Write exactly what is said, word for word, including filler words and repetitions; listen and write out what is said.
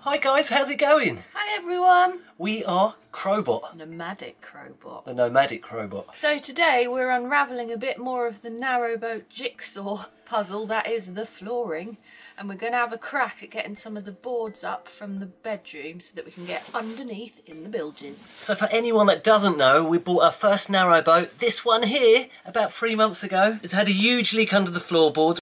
Hi guys, how's it going? Hi everyone! We are Crobot. Nomadic Crobot. The Nomadic Crobot. So today we're unravelling a bit more of the Narrowboat Jigsaw puzzle, that is the flooring, and we're going to have a crack at getting some of the boards up from the bedroom so that we can get underneath in the bilges. So for anyone that doesn't know, we bought our first narrowboat, this one here, about three months ago. It's had a huge leak under the floorboards.